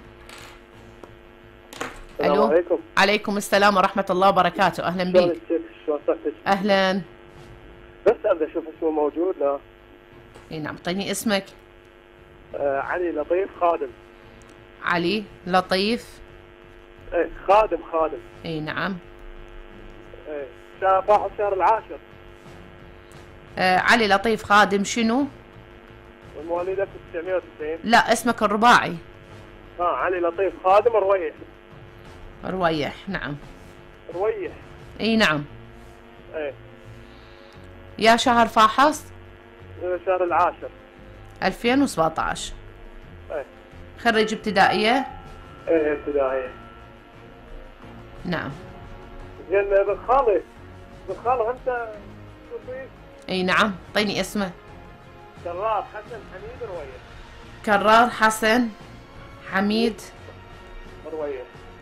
السلام عليكم. عليكم السلام ورحمه الله وبركاته. اهلا بك. شلون صحتك؟ اهلا. بس ابدا اشوف اسمه موجود. لا. اي نعم. اعطيني اسمك. آه علي لطيف خادم. علي لطيف. ايه خادم خادم. اي نعم. ايه شهر واحد شهر العاشر. آه علي لطيف خادم شنو؟ المواليد ألف وتسعمية وتسعين. لا اسمك الرباعي. اه علي لطيف خادم رويح. رويح نعم. رويح. اي نعم. ايه. يا شهر فاحص؟ شهر العاشر. ألفين وسبعطعش. ايه. خريج ابتدائية؟ ايه ابتدائية. نعم. زين بن خالي بن خالي انت شو فيك؟ اي نعم. اعطيني اسمه. كرار حسن حميد رويح. كرار حسن حميد رويح.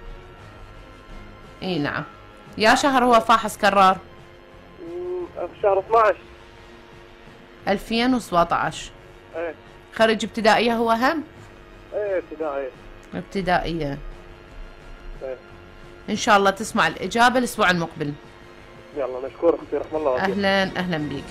اي نعم. يا شهر هو فاحص كرار؟ امم شهر اثنعش. ألفين وسبعطعش. ايه. خريج ابتدائية هو هم؟ ايه ابتدائية. ابتدائية. ايه. ان شاء الله تسمع الإجابة الأسبوع المقبل. يلا نشكرك اختي رحم الله. أهلا أهلا بك.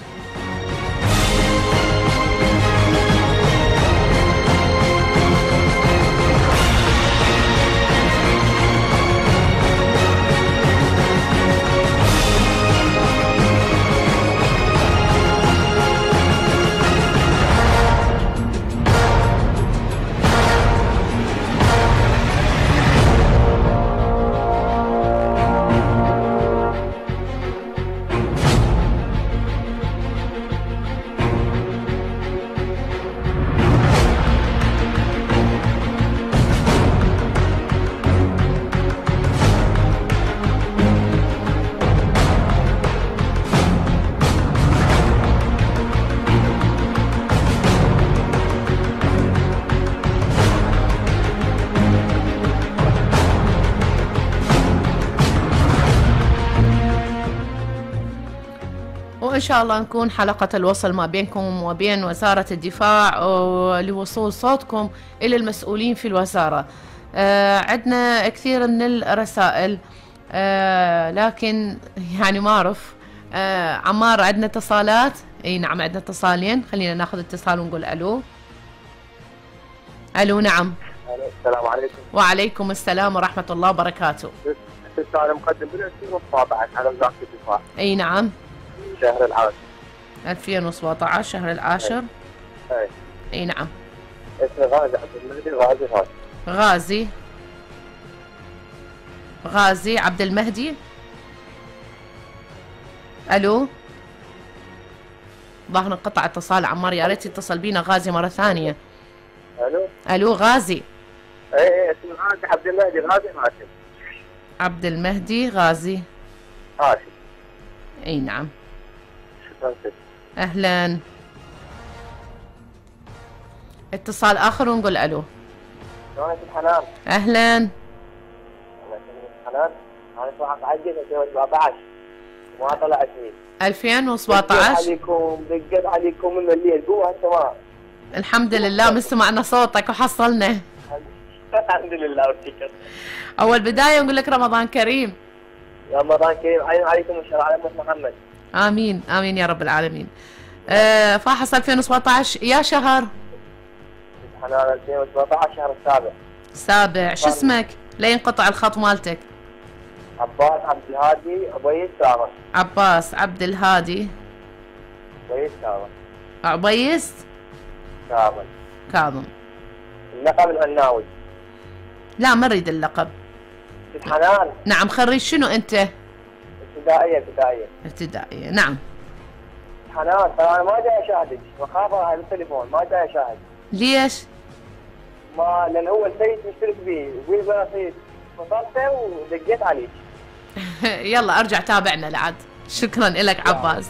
وإن شاء الله نكون حلقة الوصل ما بينكم وبين وزارة الدفاع لوصول صوتكم إلى المسؤولين في الوزارة. آه عندنا كثير من الرسائل، آه لكن يعني ما أعرف. آه عمار عندنا اتصالات؟ اي نعم عندنا اتصالين، خلينا ناخذ اتصال ونقول ألو. الو نعم. السلام عليكم. وعليكم السلام ورحمة الله وبركاته. انا مقدم بال ألفين وسبعطعش على وزارة الدفاع. اي نعم. شهر العاشر. ألفين وسبعطعش شهر العاشر. اي. اي نعم. اسمي غازي عبد المهدي غازي غازي. غازي غازي عبد المهدي. الو. ظهر انقطع اتصال عمار، يا ريت يتصل بينا غازي مرة ثانية. الو. الو غازي. اي اي اسمي غازي عبد المهدي غازي هاشم. عبد المهدي غازي هاشم. اي نعم. شكرا ست. اهلا. اتصال اخر ونقول الو. شلونك حنان؟ اهلا. الله يسلمك حنان. انا صراحة عندي ألفين وسبعطعش ما طلعت لي. ألفين وسبعطعش. دقت عليكم دقت عليكم من الليل قوة السماء. الحمد لله من سمعنا صوتك وحصلنا. الحمد لله والشكر. اول بداية نقول لك رمضان كريم. رمضان كريم عليكم الشر على أمة محمد. امين امين يا رب العالمين. أه فاحص ألفين وسبعطعش يا شهر؟ حنان ألفين وسبعطعش شهر السابع. سابع. شو اسمك؟ لا ينقطع الخط مالتك. عباس عبد الهادي عبيس سارة. عباس عبد الهادي عبيس سارة. عبيس كاظم. كاظم. اللقب الهناوي. لا ما نريد اللقب. حنان. نعم. خريج شنو انت؟ ابتدائية ابتدائية. ابتدائية. نعم. حنان ترى انا ما جاي اشاهدك، بخاف على التليفون ما جاي اشاهد. ليش؟ ما لان هو السيد مشترك بيه ويقول انا سيد اتصلت ودقيت عليك. يلا ارجع تابعنا لعد. شكرا لك عباس.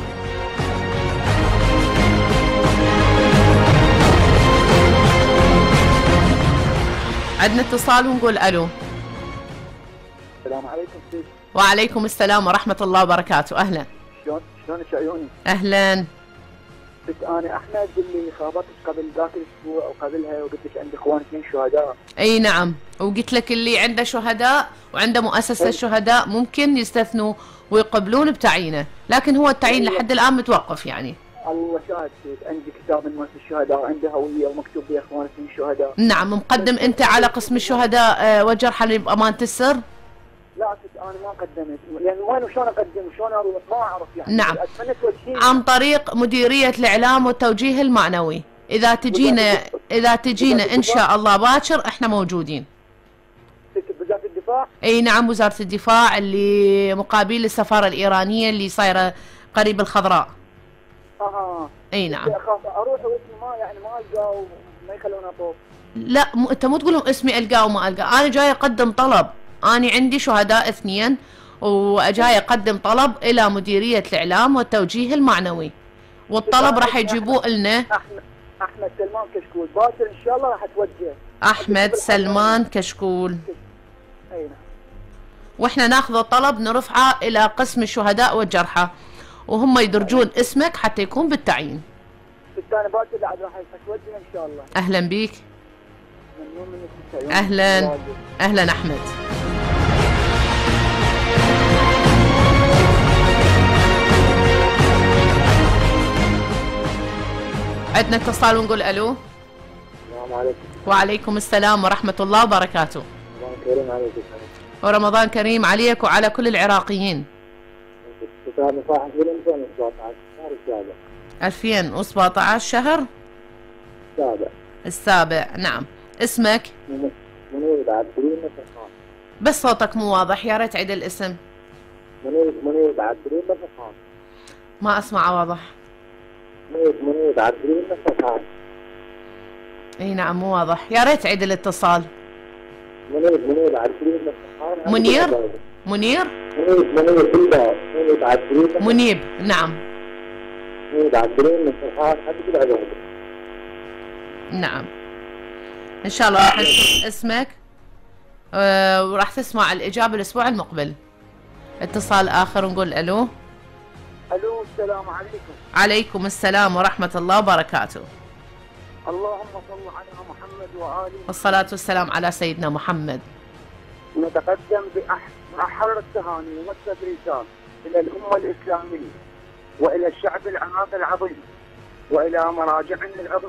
عندنا اتصال ونقول الو. السلام عليكم سيد. وعليكم السلام ورحمة الله وبركاته. اهلا. شلون شلونك عيوني؟ اهلا. قلت انا احمد اللي خابرتك قبل ذاك الاسبوع او قبلها وقلت لك عندي اخوان اثنين شهداء. اي نعم. وقلت لك اللي عنده شهداء وعنده مؤسسة شهداء ممكن يستثنوا ويقبلون بتعيينه، لكن هو التعيين لحد الان متوقف يعني. الله شاهد سيد، عندي كتاب من مؤسسة الشهداء وعنده هوية ومكتوب به اخوان اثنين شهداء. نعم. مقدم انت على قسم الشهداء والجرحى بأمانة السر؟ لا ست انا ما قدمت، يعني وين شلون اقدم شلون اروح ما اعرف يعني. نعم. اتمنى توجهيني عن طريق مديرية الاعلام والتوجيه المعنوي. اذا تجينا اذا تجينا ان شاء الله باكر احنا موجودين. ست وزارة الدفاع؟ اي نعم وزارة الدفاع اللي مقابل السفارة الايرانية اللي صايرة قريب الخضراء. اها. اي نعم. اخاف اروح واسمي ما يعني ما القاه وما يخلوني اطوف. لا م... انت مو تقول لهم اسمي القاه وما القاه، انا جاي اقدم طلب. أنا عندي شهداء اثنين وجاي أقدم طلب إلى مديرية الإعلام والتوجيه المعنوي، والطلب راح يجيبوه لنا. أحمد أحمد سلمان كشكول باكر إن شاء الله راح أتوجه. أحمد سلمان كشكول. أي نعم. وإحنا ناخذ الطلب نرفعه إلى قسم الشهداء والجرحى وهم يدرجون اسمك حتى يكون بالتعيين. أنا باكر بعد راح أتوجه إن شاء الله. أهلا بيك. ممنون منك. أهلا أهلا أحمد. عندنا اتصال ونقول ألو. السلام عليكم. وعليكم السلام ورحمة الله وبركاته. رمضان كريم عليكم. ورمضان كريم عليك وعلى كل العراقيين. ألفين وسبعطعش شهر السابع. السابع. نعم. اسمك؟ منير عبد الكريم مسخان. بس صوتك مو واضح، يا ريت عيد الاسم. منير منير عبد الكريم مسخان. ما اسمع واضح. منير منير عبد الكريم مسخان. اي نعم مو واضح، يا ريت عيد الاتصال. منير منير عبد الكريم مسخان. منير منير منير منير بالله منير عبد الكريم منيب. نعم. منير عبد الكريم مسخان حد بالعدد. نعم. ان شاء الله راح نشوف اسمك أه وراح تسمع الاجابه الاسبوع المقبل. اتصال اخر ونقول الو. الو السلام عليكم. عليكم السلام ورحمه الله وبركاته. اللهم صل على محمد واله. والصلاه والسلام على سيدنا محمد. نتقدم باحر التهاني والتبريكات الى الامه الاسلاميه والى الشعب العراقي العظيم والى مراجعنا العظام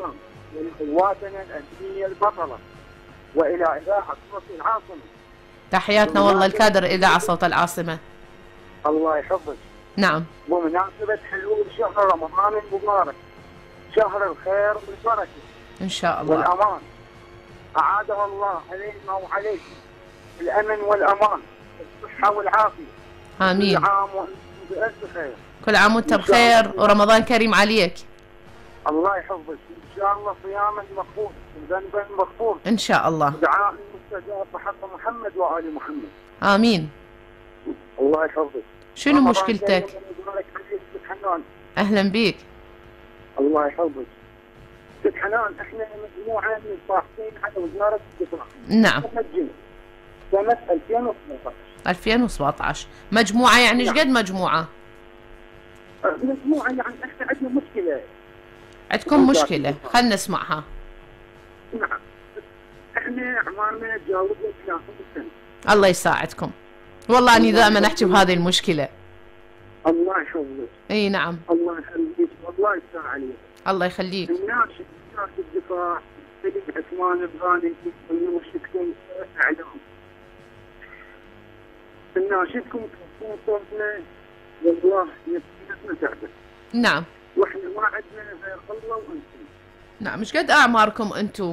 ولقواتنا الأمنية البطلة، وإلى إذاعة صوت العاصمة. تحياتنا والله الكادر إذاعة صوت العاصمة. الله يحفظك. نعم. بمناسبة حلول شهر رمضان المبارك، شهر الخير والبركة إن شاء الله والأمان، أعاده الله علينا وعليكم الأمن والأمان، الصحة والعافية. آمين. كل عام وأنتم بألف خير. كل عام وأنت بخير ورمضان كريم عليك. الله يحفظك. إن شاء الله صياما مغفور وذنبا مغفور. إن شاء الله. دعاء مستجاب بحق محمد وآل محمد. آمين. الله يحفظك. شنو مشكلتك؟ حنان. أهلا بيك. الله يحفظك. ست حنان، احنا مجموعة من الفاحصين على وزارة الدفاع. نعم. سجلنا سنة ألفين وسبعطعش. ألفين وسبعطعش، مجموعة يعني ايش قد مجموعة؟ مجموعة يعني احنا عندنا مشكلة. عندكم مشكلة، خلنا نسمعها. نعم. احنا اعمارنا تجاوزت ثلاثين سنة. الله يساعدكم. والله اني دائما احكي بهذه المشكلة. الله يحفظك. اي نعم. الله يخليك والله يستر عليك. الله يخليك. الناس وزارة الدفاع سيد عثمان الغاني ويوشككم اعلام. نناشدكم تكونوا صوتنا والله نفسيتنا تعبت. نعم. واحنا ما عندنا غير الله وانتم. نعم، ايش قد اعماركم انتم؟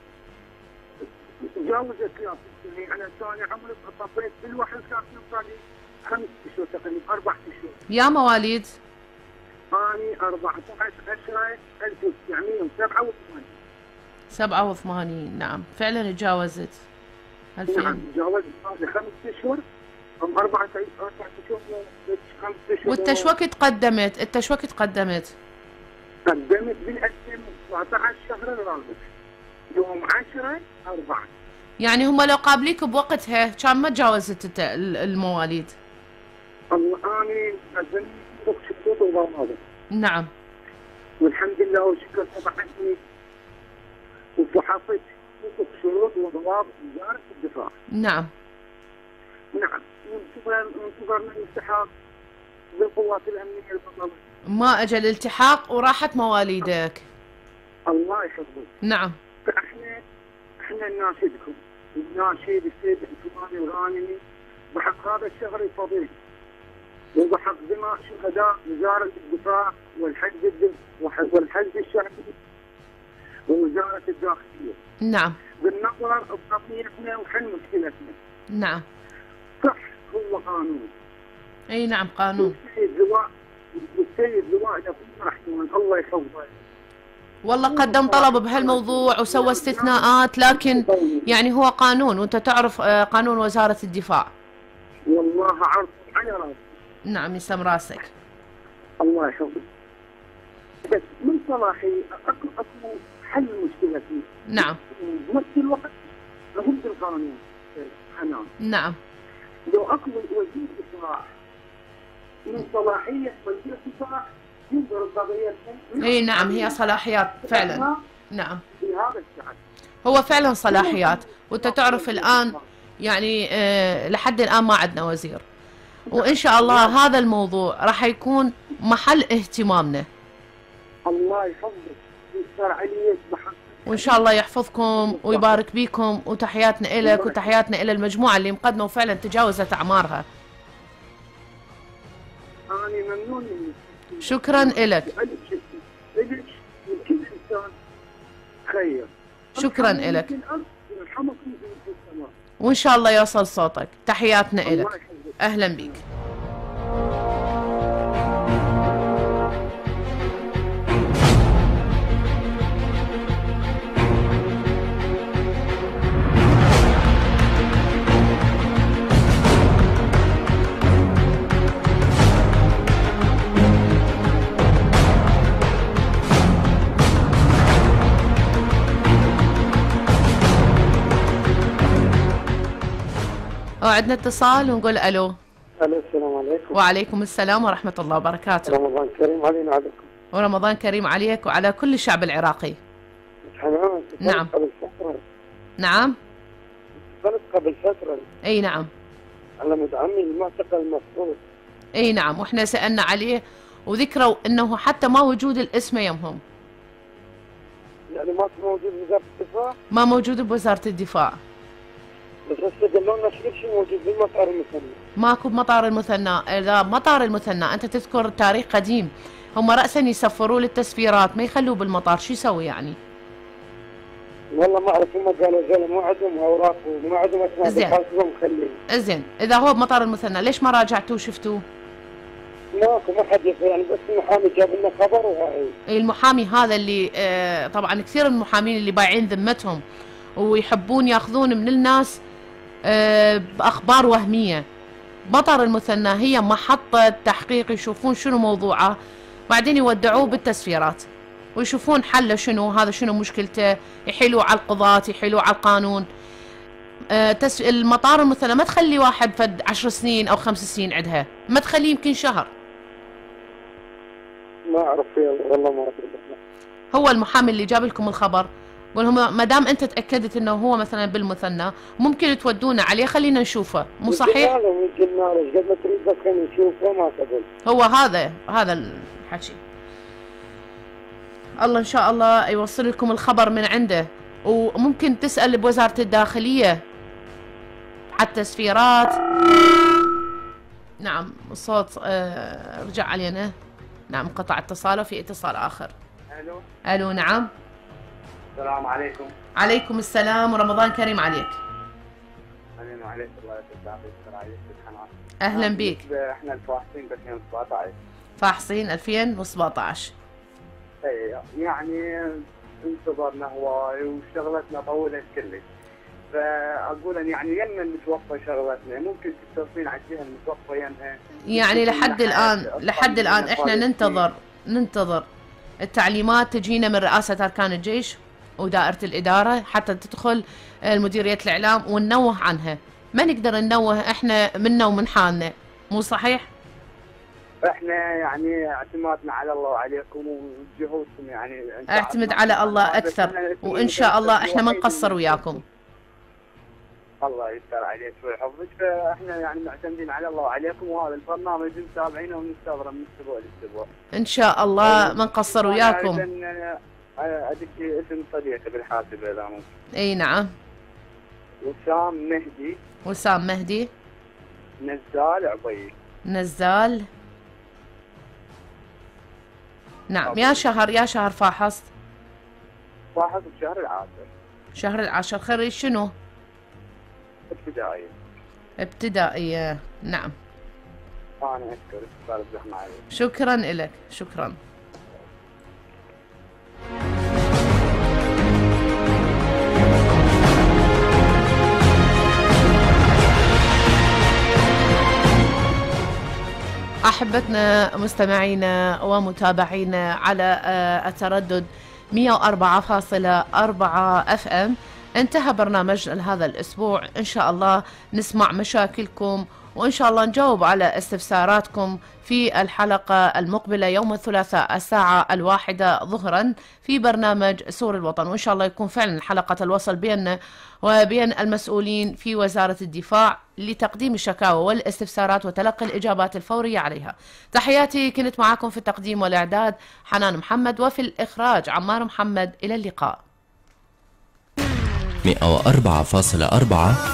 تجاوزت ثلاثين سنة، انا ثاني عمري طبيت كل واحد كان صار لي خمس اشهر تقريبا اربع اشهر. يا مواليد؟ ثاني أربعة عشر عشرة ألف وتسعمئة وسبعة وثمانين. سبعة وثمانين، نعم فعلا تجاوزت. ألفين. نعم تجاوزت هذه خمس اشهر ام اربعة اشهر خمس اشهر. وانت شو وقت قدمت؟ انت شو وقت قدمت؟ قدمت بال ألفين وسبعطعش شهر الرابع يوم عشرة أربعة. يعني هم لو قابليك بوقتها كان ما تجاوزت انت المواليد. الله اني قدمت فوق شروط وضوابط. نعم. والحمد لله وشكر طبعتني وفحصت فوق شروط وضوابط وزارة الدفاع. نعم. نعم. وانتظرنا الالتحاق بالقوات الامنيه البطله. ما اجى الالتحاق وراحت مواليدك. الله يحفظك. نعم. فاحنا احنا نناشدكم ونناشد السيد عثمان الغانمي بحق هذا الشهر الفضيل وبحق دماء شهداء وزاره الدفاع والحشد والحشد الشعبي ووزاره الداخليه. نعم. بالنظر بقضيتنا وحل مشكلتنا. نعم. صح هو قانون. اي نعم قانون. والسيد لواء والسيد لواء يقول رحمه الله يحفظه. والله قدم طلب بهالموضوع وسوى استثناءات، لكن يعني هو قانون وانت تعرف قانون وزارة الدفاع. والله عرض على راسي. نعم يسلم راسك. الله يحفظك. بس من صلاحي اكو اكو حل مشكلتي. نعم. بنفس الوقت ضد القانون حنان. نعم. لو اكو وزير دفاع من صلاحيه وزير الدفاع ينظر بقضيتهم. اي نعم هي صلاحيات فعلا. نعم. في هذا الشعب. هو فعلا صلاحيات، وانت تعرف الان يعني آه لحد الان ما عندنا وزير، وان شاء الله هذا الموضوع راح يكون محل اهتمامنا. الله يحفظك ويستر عليك بحق. وان شاء الله يحفظكم ويبارك بيكم، وتحياتنا إلك وتحياتنا إلى المجموعة اللي مقدمة وفعلا تجاوزت أعمارها. أنا ممنون منك. شكرا إلك. إلك وكل إنسان خير. شكرا إلك. وإن شاء الله يوصل صوتك. تحياتنا إلك. أهلا بك. وعندنا اتصال ونقول الو. الو السلام عليكم. وعليكم السلام ورحمة الله وبركاته. رمضان كريم علينا وعليكم. ورمضان كريم عليك وعلى كل الشعب العراقي. حنان. نعم. قبل فترة. نعم. اتصلت قبل فترة. اي نعم. على مد عمي المعتقل المفروض. اي نعم، واحنا سألنا عليه وذكروا انه حتى ما وجود الاسم يمهم. يعني ما موجود بوزاره الدفاع؟ ما موجود بوزارة الدفاع. بس هسه قالوا لنا كل شيء موجود بالمطار المثنى. ماكو بمطار المثنى، اذا مطار المثنى انت تذكر تاريخ قديم، هم رأسا يسفروا للتسفيرات ما يخلوه بالمطار، شو يسوي يعني؟ والله ما اعرف، هم قالوا زين مو عندهم اوراق وما عندهم اسماء زين. بحاسبهم مخلين. زين، اذا هو بمطار المثنى ليش ما راجعتوه وشفتوه؟ ماكو ما حد يفهم يعني، بس المحامي جاب لنا خبر وهاي. المحامي هذا اللي آه طبعا كثير من المحامين اللي بايعين ذمتهم ويحبون ياخذون من الناس آه باخبار وهميه. مطار المثنى هي محطه تحقيق، يشوفون شنو موضوعه بعدين يودعوه بالتسفيرات ويشوفون حله شنو، هذا شنو مشكلته، يحيلوه على القضاة، يحيلوه على القانون. آه تس... المطار المثنى ما تخلي واحد فد عشر سنين او خمس سنين عندها، ما تخليه يمكن شهر. ما اعرف والله ما اعرف. هو المحامي اللي جاب لكم الخبر قول لهم ما دام انت تاكدت انه هو مثلا بالمثنى ممكن تودونا عليه، خلينا نشوفه، مو صحيح؟ قلنا له قلنا له قد ما تريد بس خلينا نشوفه، ما قبل. هو هذا هذا الحكي. الله ان شاء الله يوصل لكم الخبر من عنده، وممكن تسال بوزاره الداخليه على التسفيرات. نعم الصوت آه رجع علينا. نعم قطع اتصاله، في اتصال اخر. الو الو نعم. السلام عليكم. عليكم السلام ورمضان كريم عليك. علينا وعليك الله يسعدك عليك بالحنان. اهلا بيك. احنا الفاحصين ب ألفين وسبعطعش. فاحصين ألفين وسبعطعش. اي يعني انتظرنا هواي وشغلتنا طولت كلش، فاقول ان يعني يمنا المتوفى شغلتنا، ممكن تتصلين على الجهه المتوفى يمها. يعني لحد الان لحد الان احنا ننتظر ننتظر التعليمات تجينا من رئاسه اركان الجيش ودائره الاداره حتى تدخل مديريه الاعلام وننوه عنها، ما نقدر ننوه احنا منا ومن حالنا، مو صحيح؟ احنا يعني اعتمادنا على الله وعليكم وجهودكم، يعني اعتمد على الله اكثر، وان شاء الله احنا ما نقصر وياكم. الله يستر عليك ويحفظك، فاحنا يعني معتمدين على الله وعليكم، وهذا البرنامج متابعينه ونستمر من اسبوع لاسبوع. ان شاء الله ما نقصر وياكم. ادك اسم صديقي بالحاسبه اذا ممكن. اي نعم. وسام مهدي. وسام مهدي. نزال عبيد. نزال. نعم. أوكي. يا شهر يا شهر فاحصت؟ فاحصت بشهر العاشر. شهر العاشر. خريج شنو؟ ابتدائية. ابتدائية. نعم. أنا أشكرك أستاذ الزحمة عليك. شكرا لك، شكرا. أحبتنا مستمعينا ومتابعينا على التردد مئة وأربعة فاصلة أربعة اف ام، انتهى برنامجنا هذا الأسبوع. إن شاء الله نسمع مشاكلكم وإن شاء الله نجاوب على استفساراتكم في الحلقة المقبلة يوم الثلاثاء الساعة الواحدة ظهرا في برنامج سور الوطن، وإن شاء الله يكون فعلا حلقة الوصل بيننا وبين المسؤولين في وزارة الدفاع لتقديم الشكاوى والاستفسارات وتلقي الإجابات الفورية عليها. تحياتي، كنت معكم في التقديم والإعداد حنان محمد، وفي الإخراج عمار محمد. إلى اللقاء. مئة وأربعة فاصلة أربعة